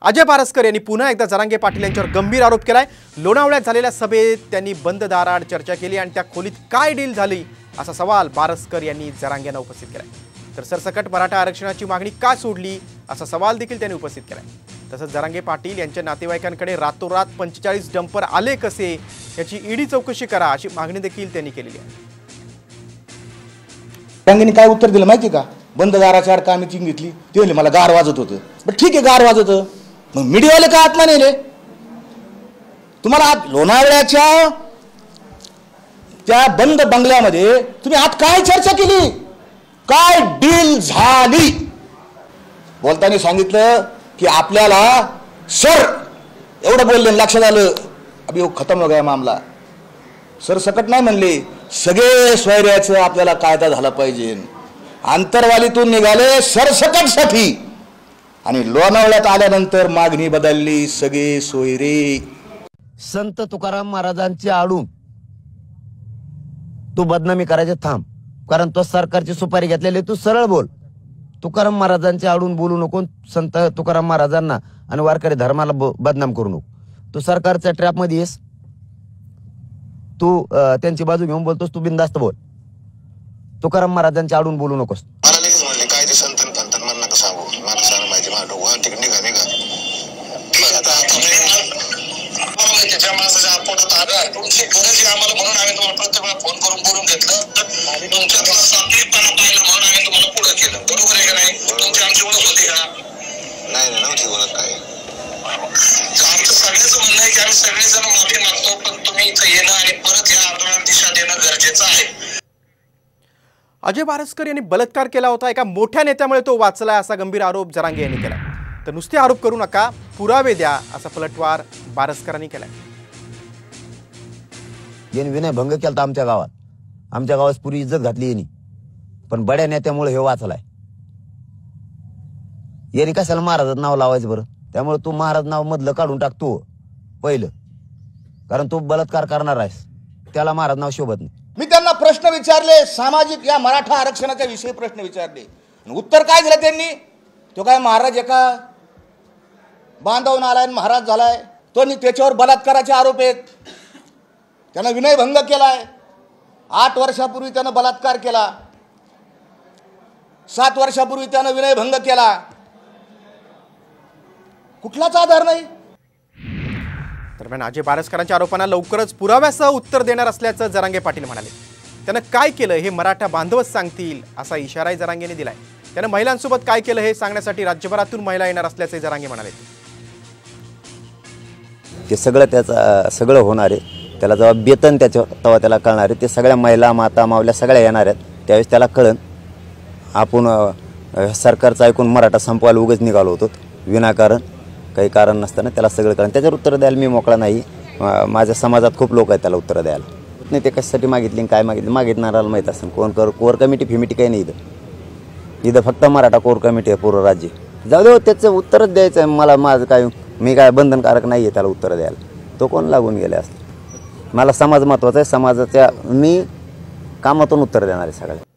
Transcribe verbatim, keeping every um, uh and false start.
अजय बारसकर यांनी पुन्हा एकदा जरांगे पाटील यांच्यावर गंभीर आरोप केलाय। लोणावळ्यात झालेल्या सभेत त्यांनी बंद दाराआड चर्चा केली आणि त्या खोलीत काय डील झाली असा सवाल बारसकर यांनी जरांगेंना उपस्थित केलाय। तर सरसकट मराठा आरक्षणाची मागणी का सोडली असा सवाल देखील त्यांनी उपस्थित केलाय। तसंच जरांगे पाटील यांच्या नातेवाईकांकडे रातोरात पंचेचाळीस डंपर आले कसे याची ईडी चौकशी करा अशी मागणी देखील त्यांनी केलेली आहे। जरांगेंनी काय उत्तर दिलं माहिती का? बंद दाराच्या आड का मीटिंग घेतली ते म्हणले मला गार वाजत होतं। बरं ठीक आहे, गार वाजत होतं, मग मीडियावाले का आत्मा नेले तुम्हाला? लोणावळ्याच्या त्या बंद बंगल्यामध्ये तुम्ही आत काय चर्चा केली, काय डील झाली? बोलताना सांगितलं की आपल्याला सर एवढं बोलले, लक्षात आलं अभी वो खत्म हो गया मामला। सर सकट नाही म्हणले, सगळे सोयऱ्याचं आपल्याला कायदा झाला पाहिजे। आंतरवालीतून निघाले सरसकटसाठी आणि लोणावळ्यात आल्यानंतर मागणी बदलली, सगळे सोयरे। संत तुकाराम महाराजांची आडून तू बदनामी करायचे थांब, कारण तो सरकारची सुपारी घेतलेली, तू सरळ बोल। तुकाराम महाराजांची आडून बोलू नको, संत तुकाराम महाराजांना आणि वारकरी धर्माला बदनाम करू नको। तू सरकारच्या ट्रॅप मध्ये येस, तू त्यांची बाजू घेऊन बोलतोस, तू बिनधास्त बोल। तुकाराम महाराजांच्या आडून बोलू नकोस। फोन करून बोलून घेतलं, तुमच्यातला सात्विकपणा पाहिलं म्हणून आम्ही तुम्हाला पुढे केलं, बरोबर आहे का नाही? तुमची आमची ओळख होती का? नाही नाही नव्हती ओळख। काय आमचं सगळ्याच म्हणणं आहे की आम्ही सगळेजण माफी मागतो, पण तुम्ही इथं येणं आणि परत या आंदोलनाला दिशा देणं गरजेचं आहे। अजय बारसकर यांनी बलात्कार केला होता, एका मोठ्या नेत्यामुळे तो वाचलाय असा गंभीर आरोप जरांगे यांनी केला। तर नुसते आरोप करू नका, पुरावे द्या असा पलटवार बारसकरांनी केलाय। यांनी विनय भंग केला आमच्या गावात, आमच्या गावात पुरी इज्जत घातली यांनी, पण बड्या नेत्यामुळे हे वाचलाय। यांनी कशाला महाराजाचं नाव लावायचं बरं? त्यामुळे तू महाराज नाव मधलं काढून टाकतो पहिलं, कारण तू बलात्कार करणार आहेस, त्याला महाराज नाव शोभत नाही। मी त्यांना प्रश्न विचारले, सामाजिक या मराठा आरक्षणाच्या विषयी प्रश्न विचारले, उत्तर काय दिलं त्यांनी? तो काय महाराज एका बांधवून आलाय, महाराज झालाय, तो त्याच्यावर बलात्काराचे आरोप आहेत, त्यानं विनयभंग केलाय। आठ वर्षापूर्वी त्यानं बलात्कार केला, सात वर्षापूर्वी त्यानं विनयभंग केला, कुठलाच आधार नाही। दरम्यान अजय बारसकरांच्या आरोपांना लवकरच पुराव्यासह उत्तर देणार असल्याचं जरांगे पाटील म्हणाले। त्यानं काय केलं हे मराठा बांधवच सांगतील असा इशाराही जरांगेने दिलाय। त्यानं महिलांसोबत काय केलं हे सांगण्यासाठी राज्यभरातून महिला येणार असल्याचे जरांगे म्हणाले। ते सगळं त्याचं सगळं होणार आहे, त्याला जेव्हा बेतन त्याच्या तेव्हा त्याला कळणार आहे। ते सगळ्या महिला माता मावल्या सगळ्या येणार आहेत, त्यावेळेस त्याला कळन आपण सरकारचं ऐकून मराठा संपवायला उगाच निघालो होतो विनाकारण, काही कारण नसताना त्याला सगळं कळन। त्याच्यावर उत्तर द्यायला मी मोकळा नाही, माझ्या समाजात खूप लोक आहेत त्याला उत्तर द्यायला। नाही ते कशासाठी मागितली काय मागितली मागितणाराला माहीत असेल। कोण कर कोर कमिटी फिमिटी काही नाही इथं, इथं फक्त मराठा कोर कमिटी आहे पूर्ण राज्य। जाऊ दे, त्याचं उत्तरच द्यायचं आहे मला, माझं काय मी काय बंधनकारक नाही आहे त्याला उत्तर द्यायला, तो कोण लागून गेले असतं। मला समाज महत्त्वाचा आहे, समाजाच्या मी कामातून उत्तर देणार आहे सगळ्या।